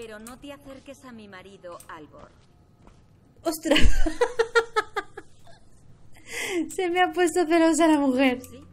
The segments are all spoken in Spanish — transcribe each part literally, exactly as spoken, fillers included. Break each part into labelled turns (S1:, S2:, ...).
S1: Pero no te acerques a mi marido, Albor.
S2: ¡Ostras! Se me ha puesto celosa la mujer.
S1: ¿Sí?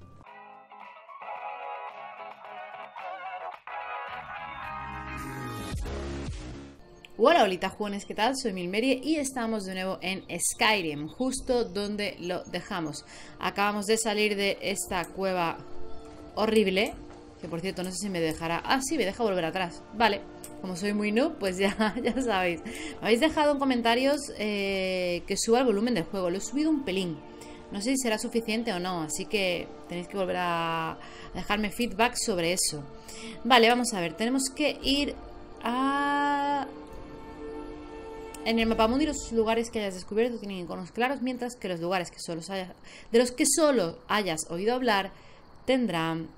S2: Hola, holita jugones, ¿qué tal? Soy Milmerie y estamos de nuevo en Skyrim, justo donde lo dejamos. Acabamos de salir de esta cueva horrible, que por cierto no sé si me dejará... Ah, sí, me deja volver atrás. Vale, como soy muy noob, pues ya, ya sabéis. Me habéis dejado en comentarios eh, que suba el volumen del juego. Lo he subido un pelín. No sé si será suficiente o no, así que tenéis que volver a dejarme feedback sobre eso. Vale, vamos a ver, tenemos que ir a... En el mapamundi los lugares que hayas descubierto tienen iconos claros, mientras que los lugares que solo hayas, de los que solo hayas oído hablar tendrán,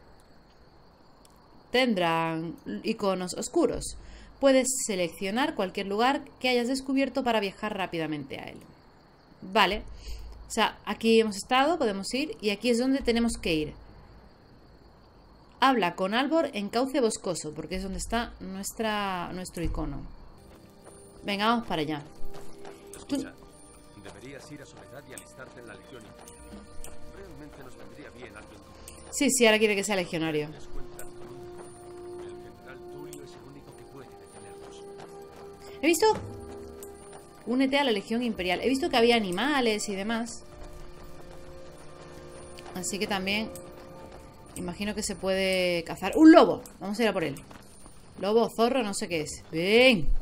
S2: tendrán iconos oscuros. Puedes seleccionar cualquier lugar que hayas descubierto para viajar rápidamente a él. Vale, o sea, aquí hemos estado, podemos ir, y aquí es donde tenemos que ir. Habla con Albor en Cauce Boscoso, porque es donde está nuestra, nuestro icono. Venga, vamos para allá.
S3: Escucha, deberías ir a Soledad y alistarte en la Legión Imperial. Realmente nos vendría bien alguien como...
S2: Sí, sí, ahora quiere que sea legionario.
S3: El general Tulio es el único que puede detenernos.
S2: He visto... Únete a la Legión Imperial. He visto que había animales y demás. Así que también... Imagino que se puede cazar. ¡Un lobo! Vamos a ir a por él. Lobo, zorro, no sé qué es. ¡Ven!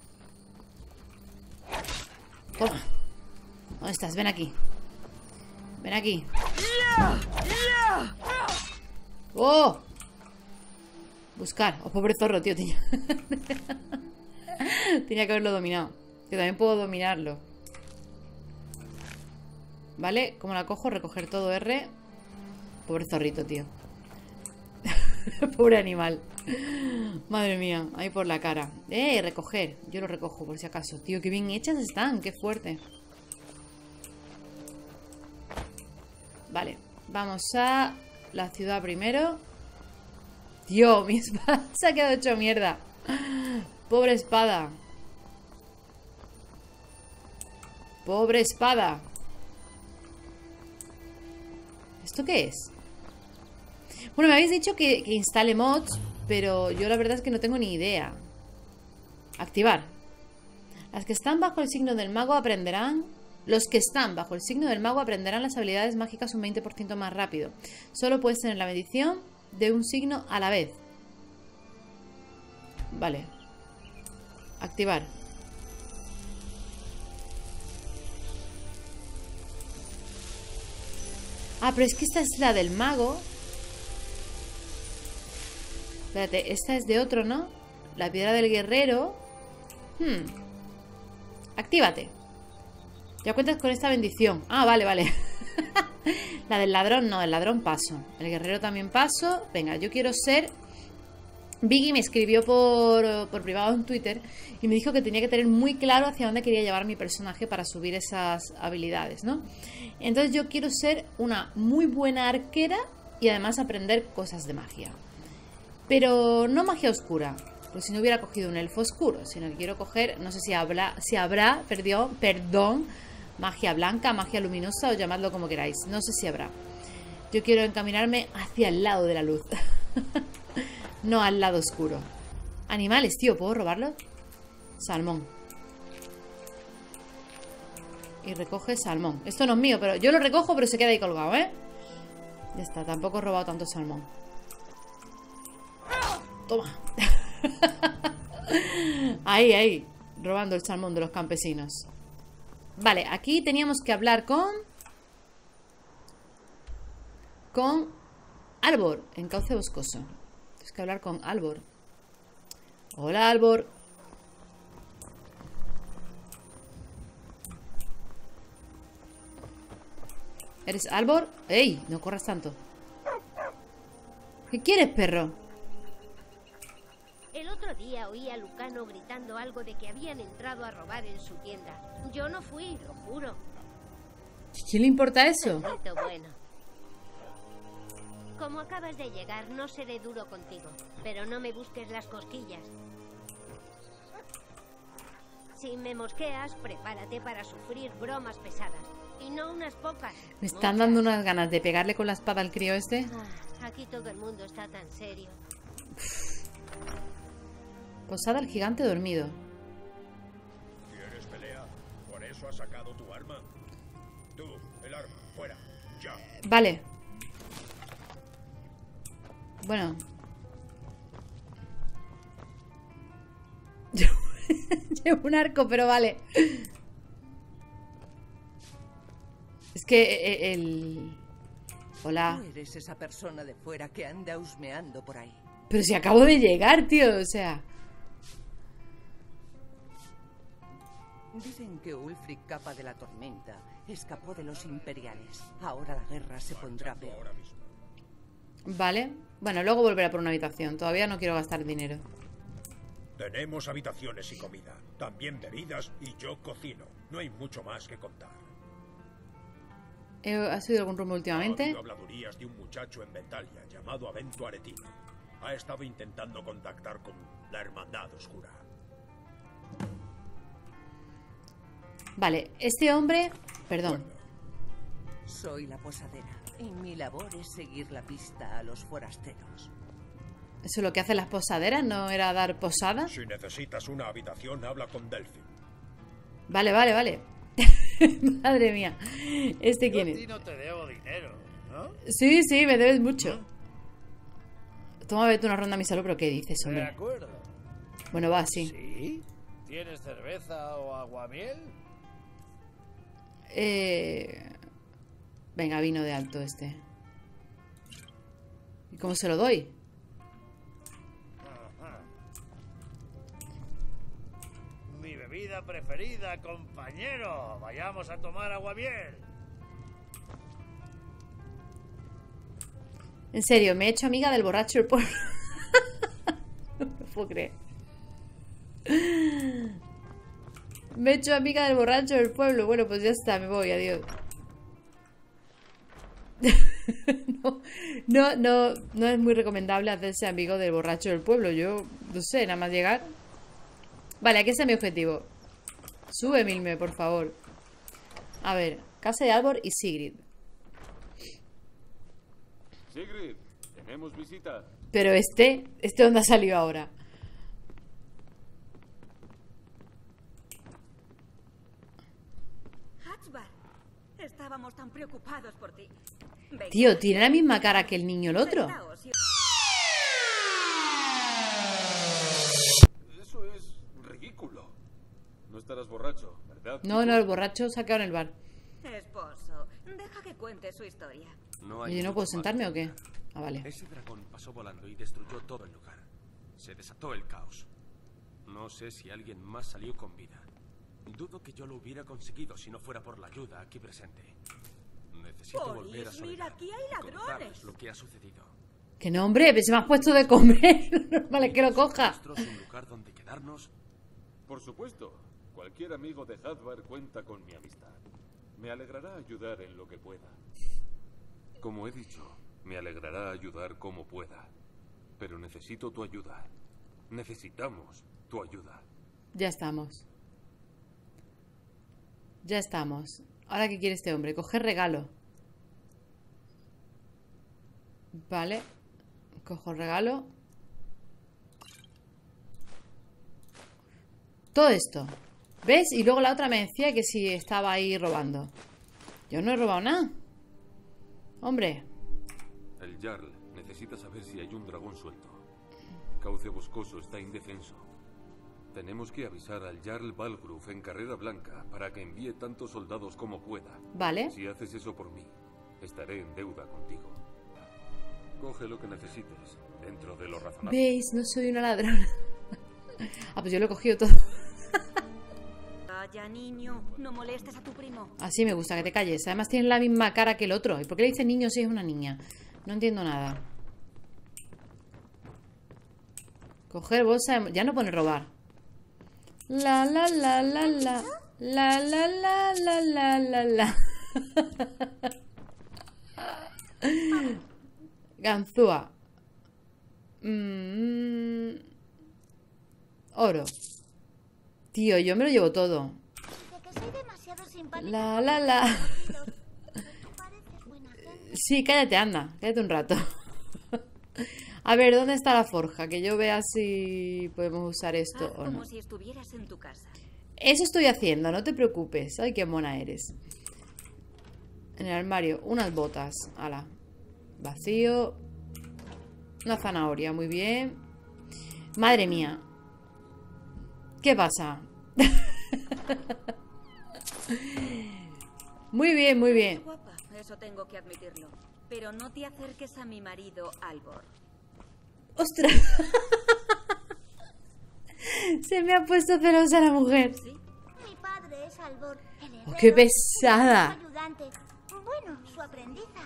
S2: Toma. ¿Dónde estás? Ven aquí. Ven aquí. ¡Oh! Buscar. Oh, pobre zorro, tío. Tenía... Tenía que haberlo dominado. Que también puedo dominarlo. Vale, ¿cómo la cojo? Recoger todo R. Pobre zorrito, tío. Pobre animal. Madre mía, ahí por la cara. Eh, recoger, yo lo recojo por si acaso. Tío, qué bien hechas están, qué fuerte. Vale, vamos a la ciudad primero. Tío, mi espada se ha quedado hecho mierda. Pobre espada. Pobre espada. ¿Esto qué es? Bueno, me habéis dicho que, que instale mods, pero yo la verdad es que no tengo ni idea. Activar. Las que están bajo el signo del mago aprenderán... Los que están bajo el signo del mago aprenderán las habilidades mágicas un veinte por ciento más rápido. Solo puedes tener la bendición de un signo a la vez. Vale. Activar. Ah, pero es que esta es la del mago. Espérate, esta es de otro, ¿no? La piedra del guerrero. Hmm. Actívate. Ya cuentas con esta bendición. Ah, vale, vale. La del ladrón, no, el ladrón paso. El guerrero también paso. Venga, yo quiero ser... Vicky me escribió por, por privado en Twitter y me dijo que tenía que tener muy claro hacia dónde quería llevar mi personaje para subir esas habilidades, ¿no? Entonces yo quiero ser una muy buena arquera y además aprender cosas de magia. Pero no magia oscura, pues si no hubiera cogido un elfo oscuro, sino que quiero coger, no sé si habrá, si habrá, perdón, perdón, magia blanca, magia luminosa o llamadlo como queráis, no sé si habrá. Yo quiero encaminarme hacia el lado de la luz, no al lado oscuro. Animales, tío, ¿puedo robarlos? Salmón. Y recoge salmón. Esto no es mío, pero yo lo recojo, pero se queda ahí colgado, ¿eh? Ya está, tampoco he robado tanto salmón. Toma. Ahí, ahí. Robando el salmón de los campesinos. Vale, aquí teníamos que hablar con... Con Albor, en Cauce Boscoso. Tienes que hablar con Albor. Hola, Albor. ¿Eres Albor? ¡Ey! No corras tanto. ¿Qué quieres, perro?
S4: El otro día oí a Lucano gritando algo de que habían entrado a robar en su tienda. Yo no fui, lo juro.
S2: ¿A quién le importa eso?
S4: Maldito bueno. Como acabas de llegar, no seré duro contigo, pero no me busques las cosquillas. Si me mosqueas, prepárate para sufrir bromas pesadas. Y no unas pocas.
S2: Me están dando unas ganas de pegarle con la espada al crío este.
S4: Ah, aquí todo el mundo está tan serio.
S2: Posada al gigante dormido.
S5: ¿Quieres pelea? ¿Por eso has sacado tu arma? Tú, el arma, fuera, ya.
S2: Vale. Bueno. Llevo un arco, pero vale. Es que el... Hola.
S6: Tú eres esa persona de fuera que anda husmeando por ahí.
S2: Pero si acabo de llegar, tío, o sea...
S6: Dicen que Ulfric, capa de la tormenta, escapó de los imperiales. Ahora la guerra se pondrá peor.
S2: Vale. Bueno, luego volveré a por una habitación. Todavía no quiero gastar dinero.
S5: Tenemos habitaciones y comida. También bebidas y yo cocino. No hay mucho más que contar.
S2: ¿Has oído algún rumbo últimamente?
S5: Ha habido habladurías de un muchacho en Ventalia llamado Avento Aretino. Ha estado intentando contactar con la Hermandad Oscura.
S2: Vale, este hombre... Perdón.
S6: Bueno, soy la posadera y mi labor es seguir la pista a los forasteros.
S2: ¿Eso es lo que hacen las posaderas? ¿No era dar posada?
S5: Si necesitas una habitación, habla con Delphi.
S2: Vale, vale, vale. Madre mía. ¿Este quién es?
S7: Yo a ti no te debo dinero, ¿no?
S2: Sí, sí, me debes mucho. Toma, vete una ronda a mi salud, pero ¿qué dices, hombre?
S7: De acuerdo.
S2: Bueno, va, sí.
S7: ¿Sí? ¿Tienes cerveza o aguamiel?
S2: Eh... Venga, vino de alto este. ¿Y cómo se lo doy?
S7: Ajá. Mi bebida preferida, compañero. Vayamos a tomar aguamiel.
S2: En serio, me he hecho amiga del borracho del pueblo. No lo puedo creer. Me he hecho amiga del borracho del pueblo. Bueno, pues ya está, me voy, adiós. No, no, no, no es muy recomendable hacerse amigo del borracho del pueblo. Yo, no sé, nada más llegar. Vale, aquí está mi objetivo. Sube, Milme, por favor. A ver, casa de Albor y Sigrid.
S3: Sigrid, tenemos visita.
S2: Pero este, ¿este dónde ha salido ahora?
S1: Hatzbar, estábamos tan preocupados por ti. Venga,
S2: Tío, tiene la misma cara que el niño el otro.
S1: sentaos y-
S3: Eso es ridículo. No estarás borracho, ¿verdad?
S2: No, no, el borracho se ha quedado en el bar.
S1: Esposo, deja que cuente su historia.
S3: No
S2: ¿Y yo no
S3: mucho
S2: puedo
S3: más
S2: sentarme
S3: que
S2: o qué?
S3: contar.
S2: Ah, vale.
S3: Ese dragón pasó volando y destruyó todo el lugar. Se desató el caos. No sé si alguien más salió con vida. Dudo que yo lo hubiera conseguido si no fuera por la ayuda aquí presente. Necesito
S1: Polis,
S3: volver a Soledad
S1: mira, aquí hay
S3: y
S1: ladrones.
S3: contarles lo que ha sucedido.
S2: Que no, hombre, pues se me ha puesto de comer. Lo normal es que lo coja.
S3: ¿Nuestro es un lugar donde quedarnos?
S8: Por supuesto. Cualquier amigo de Hadvar cuenta con mi amistad. Me alegrará ayudar en lo que pueda. Como he dicho, me alegrará ayudar como pueda. Pero necesito tu ayuda. Necesitamos tu ayuda.
S2: Ya estamos. Ya estamos. Ahora, ¿qué quiere este hombre? Coger regalo. Vale. Cojo el regalo. Todo esto. ¿Ves? Y luego la otra me decía que si estaba ahí robando. Yo no he robado nada. Hombre.
S8: El Jarl necesita saber si hay un dragón suelto. Cauce Boscoso está indefenso. Tenemos que avisar al Jarl Balgruf en Carrera Blanca para que envíe tantos soldados como pueda.
S2: Vale.
S8: Si haces eso por mí, estaré en deuda contigo. Coge lo que necesites, dentro de lo razonable.
S2: ¿Veis? No soy una ladrona. Ah, pues yo lo he cogido todo.
S1: Calla, niño, no molestes a tu primo.
S2: Así me gusta, que te calles. Además tiene la misma cara que el otro. ¿Y por qué le dice niño si es una niña? No entiendo nada. Coger bolsa de... Ya no pone robar. La la la la la. La la la la la la la. Ganzúa. Mm. Oro. Tío, yo me lo llevo todo. La, la, la. Sí, cállate, anda. Cállate un rato. A ver, ¿dónde está la forja? Que yo vea si podemos usar esto
S1: Haz
S2: o
S1: como
S2: no.
S1: si estuvieras en tu casa.
S2: Eso estoy haciendo, no te preocupes. Ay, qué mona eres. En el armario, unas botas. Ala. Vacío. Una zanahoria, muy bien. Madre mía. ¿Qué pasa? Muy bien, muy bien.
S1: Es guapa, eso tengo que admitirlo. Pero no te acerques a mi marido, Albor.
S2: ¡Ostras! Se me ha puesto celosa la mujer.
S1: ¿Sí?
S9: Mi padre es Albor, el herrero.
S2: Oh, ¡qué pesada!
S9: Su ayudante. Bueno, su aprendiza.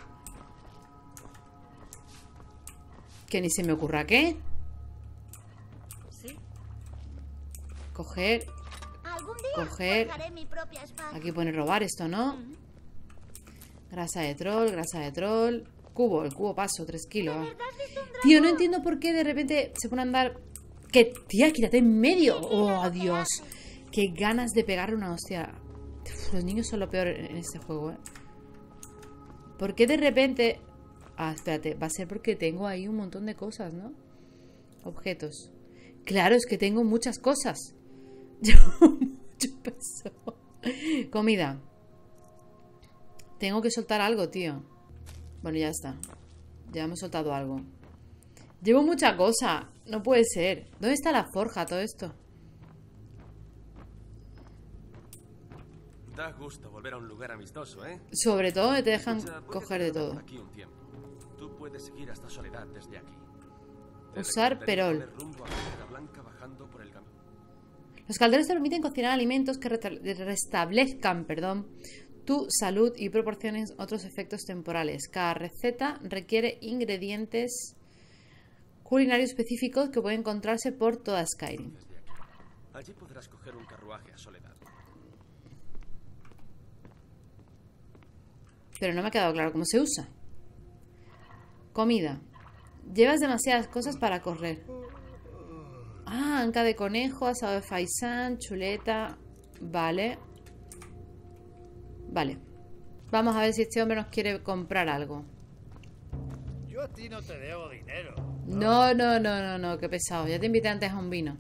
S2: Que ni se me ocurra qué.
S1: ¿Sí?
S2: Coger.
S9: Algún día
S2: Coger.
S9: forjaré mi propia espada.
S2: Aquí pone robar esto, ¿no? Grasa de troll, grasa de troll. Cubo, el cubo paso, tres kilos.
S9: ¿De verdad has visto un dragón?
S2: Tío, no entiendo por qué de repente se pone a andar. ¡Que tía, quítate en medio! ¡Oh, Dios! ¡Qué ganas de pegarle una hostia! Uf, los niños son lo peor en este juego, ¿eh? ¿Por qué de repente...? Ah, espérate, va a ser porque tengo ahí un montón de cosas, ¿no? Objetos. Claro, es que tengo muchas cosas. Mucho peso. Comida. Tengo que soltar algo, tío. Bueno, ya está. Ya hemos soltado algo. Llevo mucha cosa. No puede ser. ¿Dónde está la forja, todo esto?
S3: Da gusto volver a un lugar amistoso, ¿eh?
S2: Sobre todo me te dejan
S3: Escucha, puede
S2: coger de
S3: quedarte
S2: todo.
S3: Aquí un tiempo. Tú puedes seguir hasta Soledad desde aquí. Te
S2: Usar
S3: recomendaría
S2: perol.
S3: poner rumbo a Piedra Blanca bajando por el camino.
S2: Los calderos te permiten cocinar alimentos que reta- restablezcan, perdón, tu salud y proporcionen otros efectos temporales. Cada receta requiere ingredientes culinarios específicos que pueden encontrarse por toda Skyrim.
S3: Desde aquí. Allí podrás coger un carruaje a Soledad.
S2: Pero no me ha quedado claro cómo se usa. Comida. Llevas demasiadas cosas para correr. Ah, anca de conejo, asado de faisán, chuleta. Vale. Vale. Vamos a ver si este hombre nos quiere comprar algo.
S7: Yo a ti no te debo dinero.
S2: No, no, no, no, no, qué pesado. Ya te invité antes a un vino.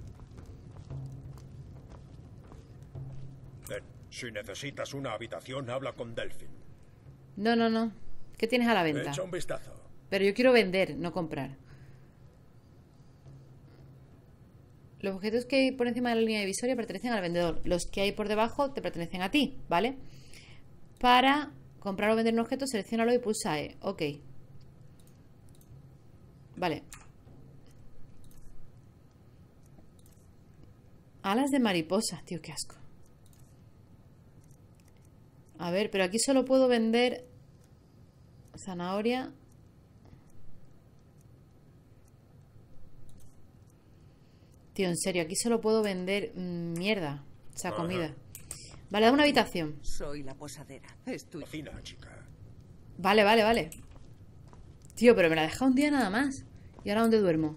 S5: Ven, si necesitas una habitación, habla con Delfin.
S2: No, no, no. ¿Qué tienes a la venta?
S5: Echa un vistazo.
S2: Pero yo quiero vender, no comprar. Los objetos que hay por encima de la línea divisoria pertenecen al vendedor. Los que hay por debajo te pertenecen a ti, ¿vale? Para comprar o vender un objeto, selecciónalo y pulsa E. Ok. Vale. Alas de mariposa. Tío, qué asco. A ver, pero aquí solo puedo vender zanahoria. Tío, en serio, aquí solo puedo vender mmm, mierda. O sea, comida. Vale, da una habitación.
S6: Soy la posadera. Es tuya.
S5: Cocina, chica.
S2: Vale, vale, vale. Tío, pero me la deja un día nada más. ¿Y ahora dónde duermo?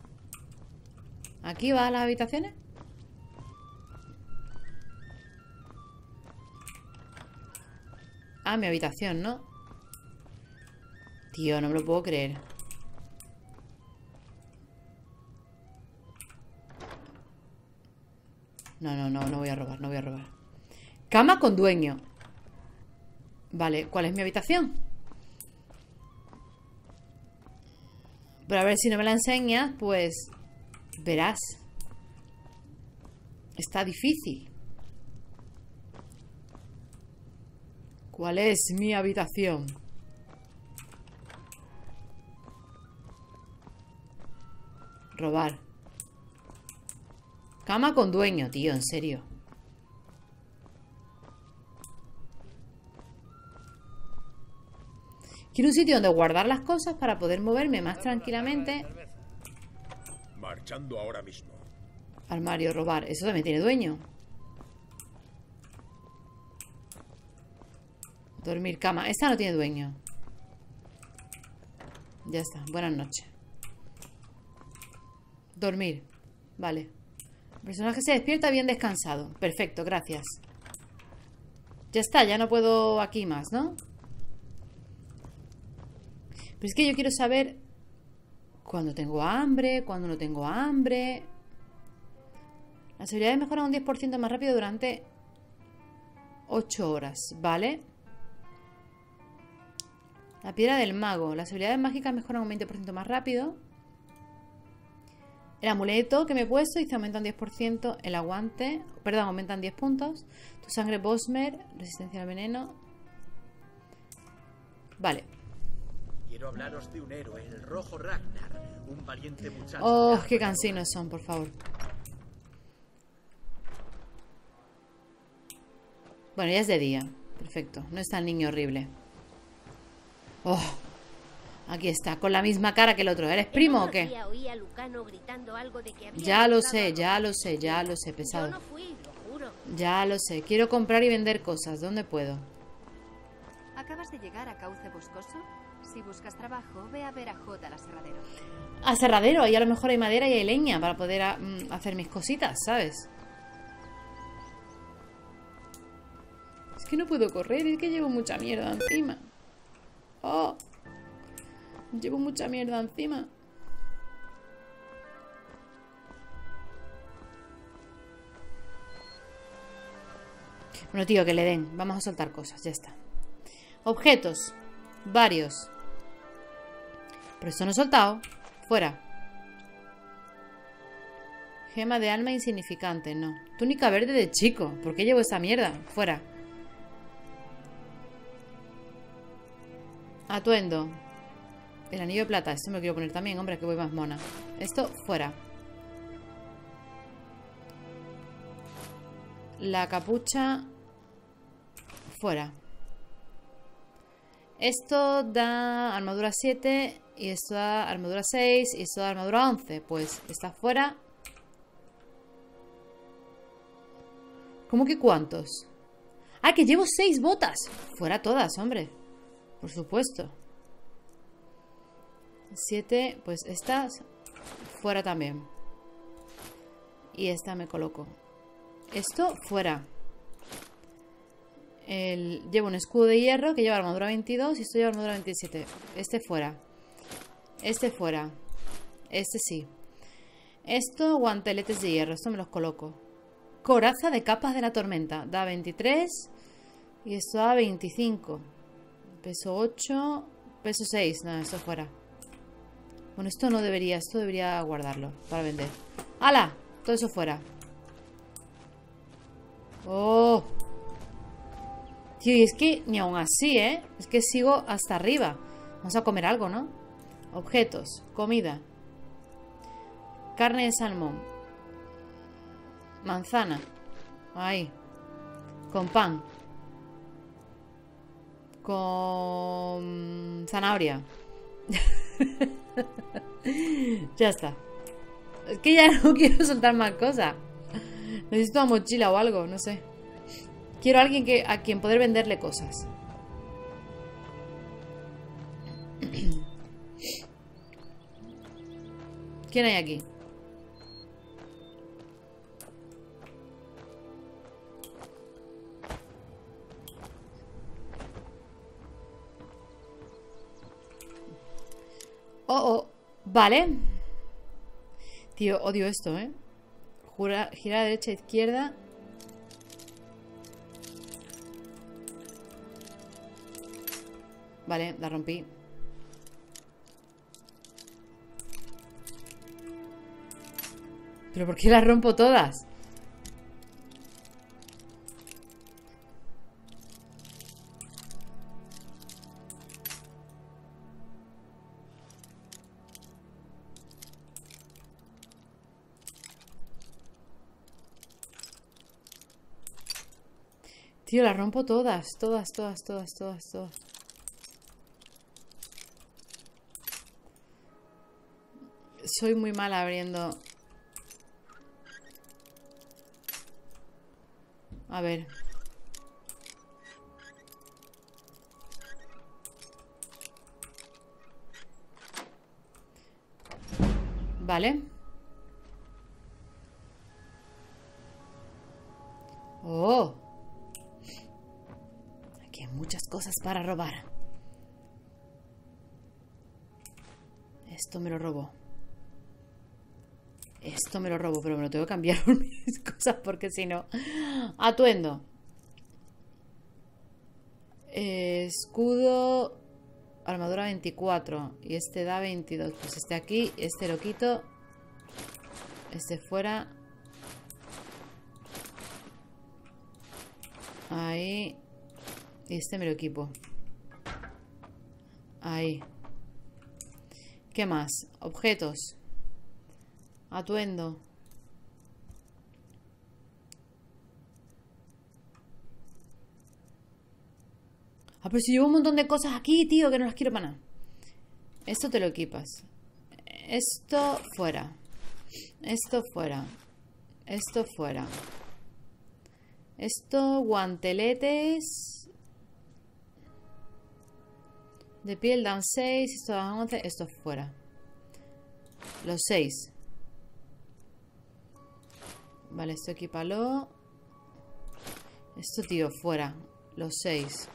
S2: ¿Aquí va a las habitaciones? Ah, mi habitación, ¿no? Tío, no me lo puedo creer. No, no, no, no voy a robar, no voy a robar. Cama con dueño. Vale, ¿cuál es mi habitación? Pero a ver si no me la enseñas, pues verás. Está difícil. ¿Cuál es mi habitación? Robar. Cama con dueño, tío, en serio. Quiero un sitio donde guardar las cosas para poder moverme más tranquilamente.
S5: Marchando ahora mismo.
S2: Armario, robar. Eso también tiene dueño. Dormir, cama. Esta no tiene dueño. Ya está. Buenas noches. Dormir. Vale. personaje se despierta bien descansado. Perfecto, gracias. Ya está, ya no puedo aquí más, ¿no? Pero es que yo quiero saber cuándo tengo hambre, cuándo no tengo hambre. Las habilidades mejoran un diez por ciento más rápido durante ocho horas, ¿vale? La piedra del mago. Las habilidades mágicas mejoran un veinte por ciento más rápido. El amuleto que me he puesto dice aumentan diez por ciento. El aguante, perdón, aumentan diez puntos. Tu sangre Bosmer, resistencia al veneno. Vale.
S10: Quiero hablaros de un héroe, el Rojo Ragnar, un valiente muchacho.
S2: Oh, qué cansinos son, por favor. Bueno, ya es de día. Perfecto, no está el niño horrible. Oh, aquí está, con la misma cara que el otro. ¿Eres primo o qué?
S4: Oí a Lucano gritando algo de que había
S2: Ya lo
S4: entrado
S2: sé,
S4: a
S2: ya
S4: robar.
S2: lo sé, ya lo sé, pesado.
S4: Yo no fui, lo juro.
S2: Ya lo sé, quiero comprar y vender cosas. ¿Dónde puedo?
S11: ¿Acabas de llegar a Cauce Boscoso? Si buscas trabajo, ve a ver a J al aserradero.
S2: Aserradero, ahí a lo mejor hay madera y hay leña para poder a, mm, hacer mis cositas, ¿sabes? Es que no puedo correr, es que llevo mucha mierda encima. Oh, llevo mucha mierda encima. Bueno, tío, que le den. Vamos a soltar cosas, ya está. Objetos. Varios. Pero esto no he soltado. Fuera. Gema de alma insignificante, no. Túnica verde de chico. ¿Por qué llevo esa mierda? Fuera. Atuendo. El anillo de plata. Esto me lo quiero poner también, hombre, que voy más mona. Esto, fuera. La capucha. Fuera. Esto da armadura siete. Y esto da armadura seis. Y esto da armadura once. Pues está fuera. ¿Cómo que cuántos? ¡Ah, que llevo seis botas! Fuera todas, hombre. Por supuesto. Siete. Pues estas. Fuera también. Y esta me coloco. Esto fuera. El, llevo un escudo de hierro que lleva armadura veintidós y esto lleva armadura veintisiete. Este fuera. Este fuera. Este sí. Esto, guanteletes de hierro. Esto me los coloco. Coraza de capas de la tormenta. Da veintitrés. Y esto da veinticinco. Peso ocho. Peso seis. Nada, esto fuera. Bueno, esto no debería. Esto debería guardarlo para vender. ¡Hala! Todo eso fuera. ¡Oh! Tío, y es que ni aún así, ¿eh? Es que sigo hasta arriba. Vamos a comer algo, ¿no? Objetos. Comida. Carne de salmón. Manzana. Ahí. Con pan. Con zanahoria. Ya está. Es que ya no quiero soltar más cosas. Necesito una mochila o algo, no sé. Quiero a alguien que, a quien poder venderle cosas. ¿Quién hay aquí? Oh, oh. Vale. Tío, odio esto, ¿eh? Jura, gira a derecha e izquierda. Vale, la rompí. ¿Pero por qué las rompo todas? Tío, las rompo todas, todas, todas, todas, todas, todas. Soy muy mala abriendo. A ver. Vale. Oh. Aquí hay muchas cosas para robar. Esto me lo robo. Esto me lo robo, pero me lo tengo que cambiar por mis cosas porque si no... Atuendo. Eh, escudo... Armadura veinticuatro. Y este da veintidós. Pues este aquí, este lo quito. Este fuera. Ahí. Y este me lo equipo. Ahí. ¿Qué más? Objetos. Atuendo. Ah, pero si llevo un montón de cosas aquí, tío, que no las quiero para nada. Esto te lo equipas. Esto fuera. Esto fuera. Esto fuera. Esto, guanteletes. De piel dan seis. Esto dan once. Esto fuera. Los seis. Vale, esto equípalo. Esto, tío, fuera. Los seis.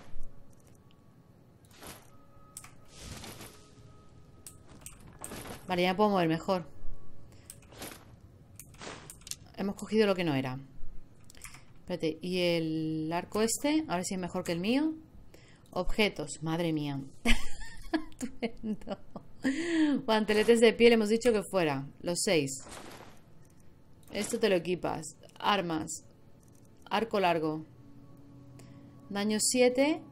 S2: Vale, ya me puedo mover mejor. Hemos cogido lo que no era. Espérate, y el arco este, a ver si es mejor que el mío. Objetos, madre mía. Guanteletes de piel, hemos dicho que fuera. Los seis. Esto te lo equipas. Armas. Arco largo. Daño siete.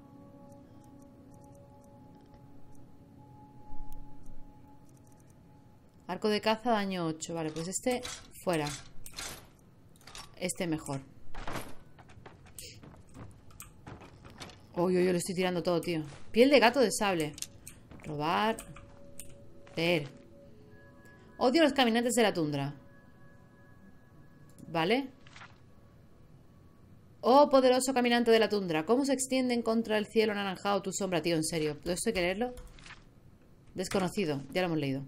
S2: Arco de caza, daño ocho. Vale, pues este fuera. Este mejor. Uy, uy, yo le estoy tirando todo, tío. Piel de gato de sable. Robar. Ver. Odio a los caminantes de la tundra. Vale. Oh, poderoso caminante de la tundra. ¿Cómo se extienden contra el cielo anaranjado tu sombra, tío? En serio. ¿Todo esto hay que leerlo? Desconocido. Ya lo hemos leído.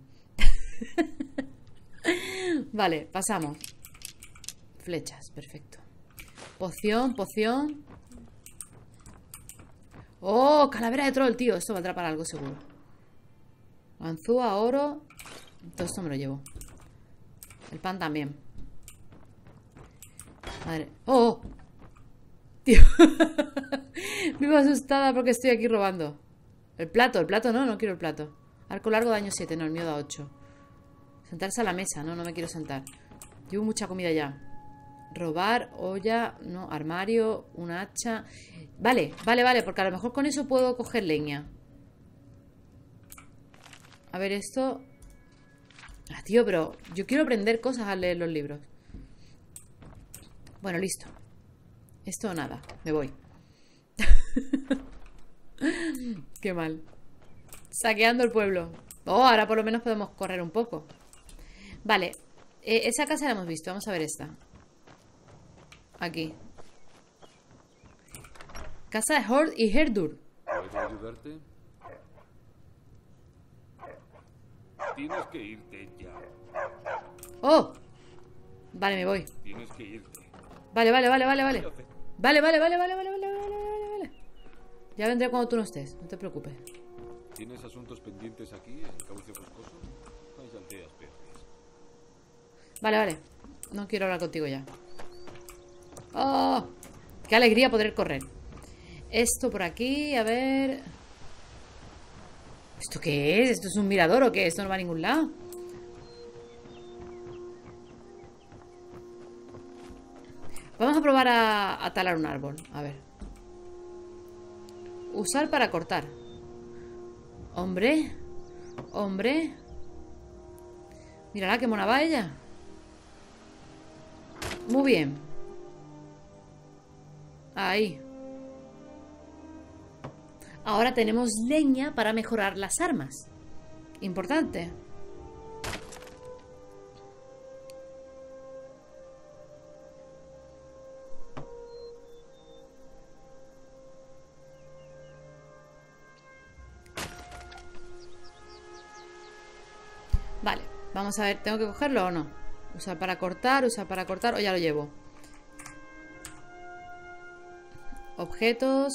S2: Vale, pasamos. Flechas, perfecto. Poción, poción. Oh, calavera de troll, tío. Esto valdrá para algo seguro. Ganzúa, oro. Todo esto me lo llevo. El pan también. Madre. Oh, oh. Tío. Vivo asustada porque estoy aquí robando. El plato, el plato no, no quiero el plato. Arco largo, daño siete, no, el mío da ocho. Sentarse a la mesa, no, no me quiero sentar. Llevo mucha comida ya. Robar, olla, no, armario, un hacha. Vale, vale, vale, porque a lo mejor con eso puedo coger leña. A ver, esto... Ah, tío, pero yo quiero aprender cosas al leer los libros. Bueno, listo. Esto nada, me voy. Qué mal. Saqueando el pueblo. Oh, ahora por lo menos podemos correr un poco. Vale, eh, esa casa la hemos visto. Vamos a ver esta. Aquí. Casa de Hord y Herdur.
S8: ¿Puedo ayudarte? Tienes que irte ya.
S2: Oh. Vale, me voy.
S8: Tienes que irte.
S2: Vale, vale, vale, vale, vale. Vale, vale, vale, vale, vale, vale, vale, vale, vale. Ya vendré cuando tú no estés, no te preocupes.
S8: ¿Tienes asuntos pendientes aquí, en Cauce Boscoso? Hay aldeas peores.
S2: Vale, vale. No quiero hablar contigo ya. ¡Oh! ¡Qué alegría poder correr! Esto por aquí, a ver... ¿Esto qué es? ¿Esto es un mirador o qué? Esto no va a ningún lado. Vamos a probar a, a talar un árbol. A ver. Usar para cortar. Hombre. Hombre. Mírala, qué mona va ella. Muy bien. Ahí. Ahora tenemos leña para mejorar las armas. Importante. Vale, vamos a ver, ¿tengo que cogerlo o no? Usar para cortar, usar para cortar, o ya lo llevo. Objetos.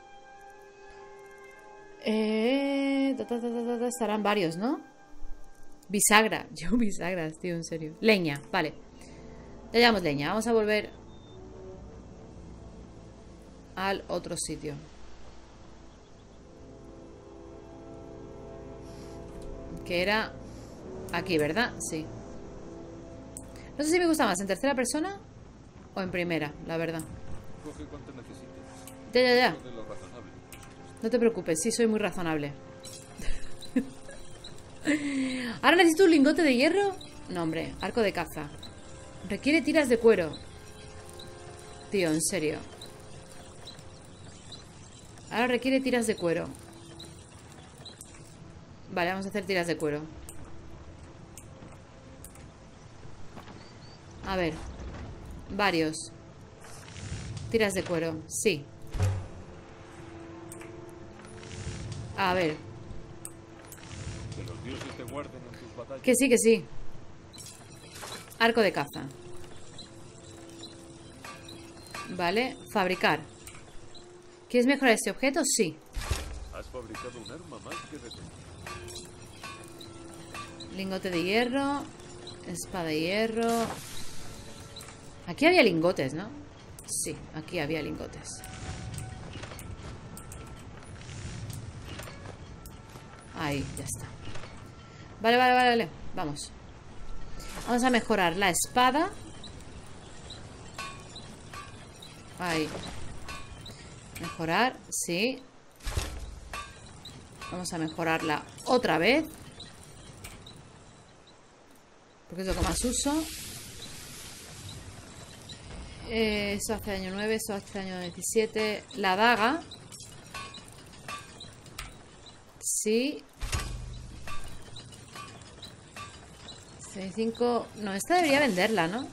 S2: Eh, ta, ta, ta, ta, ta, estarán varios, ¿no? Bisagra. Yo bisagras, tío, en serio. Leña, vale. Ya llevamos leña. Vamos a volver al otro sitio. Que era aquí, ¿verdad? Sí. No sé si me gusta más en tercera persona o en primera, la verdad.
S8: Coge cuanto necesites.
S2: Ya, ya, ya.
S8: De lo razonable.
S2: No te preocupes, sí soy muy razonable. Ahora necesito un lingote de hierro. No, hombre, arco de caza. Requiere tiras de cuero. Tío, en serio. Ahora requiere tiras de cuero. Vale, vamos a hacer tiras de cuero. A ver. Varios. Tiras de cuero, sí. A ver.
S8: Que los dioses te guarden en tus batallas.
S2: Que sí, que sí. Arco de caza. Vale, fabricar. ¿Quieres mejorar este objeto? Sí.
S8: Has fabricado un arma más que decente.
S2: Lingote de hierro. Espada de hierro. Aquí había lingotes, ¿no? Sí, aquí había lingotes. Ahí, ya está. Vale, vale, vale, vale. Vamos. Vamos a mejorar la espada. Ahí. Mejorar, sí. Vamos a mejorarla otra vez. Porque es lo que más uso. Eh, eso hace año nueve, eso hace año diecisiete. La daga. Sí. sesenta y cinco. No, esta debería venderla, ¿no?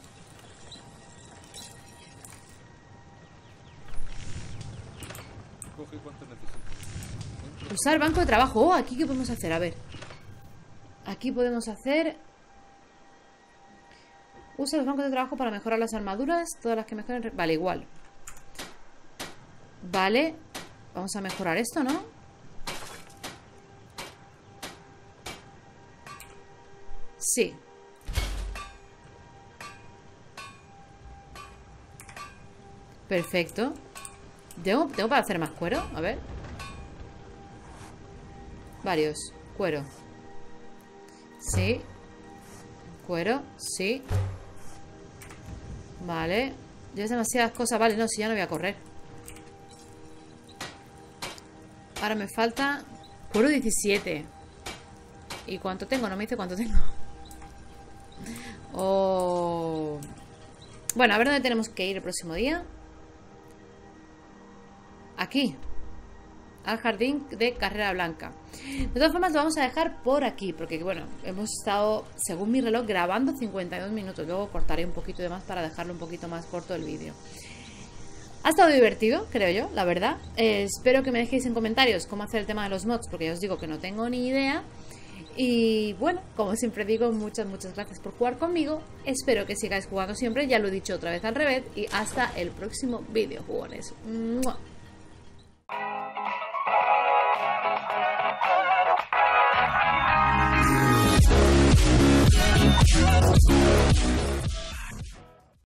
S8: Coge cuanto necesites.
S2: Usar banco de trabajo. Oh, aquí qué podemos hacer, a ver. Aquí podemos hacer. Usa los bancos de trabajo para mejorar las armaduras. Todas las que mejoren. Vale, igual. Vale. Vamos a mejorar esto, ¿no? Sí. Perfecto. ¿Tengo, ¿Tengo para hacer más cuero? A ver. Varios. Cuero. Sí. Cuero. Sí. Vale. Llevas demasiadas cosas. Vale, no, si ya no voy a correr. Ahora me falta cuero diecisiete. ¿Y cuánto tengo? No me dice cuánto tengo. Oh. Bueno, a ver dónde tenemos que ir el próximo día. Aquí. Al jardín de Carrera Blanca. De todas formas lo vamos a dejar por aquí. Porque bueno, hemos estado, según mi reloj, grabando cincuenta y dos minutos. Luego cortaré un poquito de más para dejarlo un poquito más corto el vídeo. Ha estado divertido, creo yo, la verdad. eh, Espero que me dejéis en comentarios cómo hacer el tema de los mods, porque ya os digo que no tengo ni idea. Y bueno, como siempre digo, muchas, muchas gracias por jugar conmigo. Espero que sigáis jugando siempre, ya lo he dicho otra vez al revés. Y hasta el próximo vídeo, jugones. ¡Mua!
S12: We'll be right back.